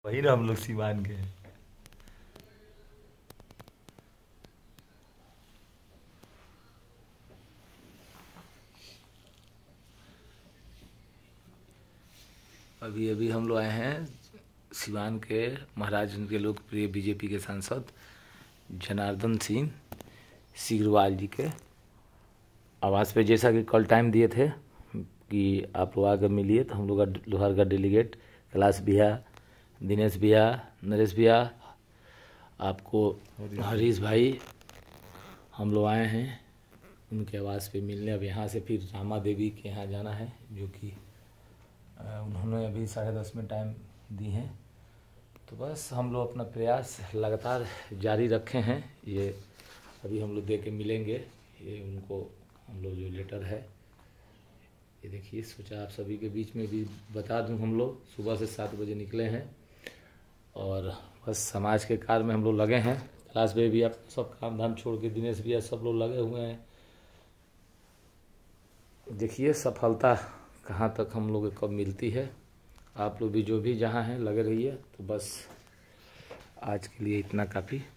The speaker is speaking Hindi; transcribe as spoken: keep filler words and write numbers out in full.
वही ना हम लोग सिवान के हैं। अभी अभी हम लोग आए हैं सिवान के महाराज के लोकप्रिय बीजेपी के सांसद जनार्दन सिंह सीगरवाल जी के आवास पे। जैसा कि कल टाइम दिए थे कि आप लोग आकर मिलिए, तो हम लोग का लोहार का डेलीगेट कैलाश भैया, दिनेश भैया, नरेश भैया, आपको हरीश भाई, हम लोग आए हैं उनके आवास पे मिलने। अब यहाँ से फिर रामा देवी के यहाँ जाना है, जो कि उन्होंने अभी साढ़े दस में टाइम दी हैं। तो बस हम लोग अपना प्रयास लगातार जारी रखे हैं। ये अभी हम लोग दे के मिलेंगे, ये उनको हम लोग जो लेटर है ये देखिए। सोचा आप सभी के बीच में भी बता दूं, हम लोग सुबह से सात बजे निकले हैं और बस समाज के कार्य में हम लोग लगे हैं। कैलाश भाई भी आप सब काम धाम छोड़ के, दिनेश भैया, सब लोग लगे हुए हैं। देखिए सफलता कहाँ तक हम लोग को कब मिलती है। आप लोग भी जो भी जहाँ हैं लगे रहिए। तो बस आज के लिए इतना काफ़ी।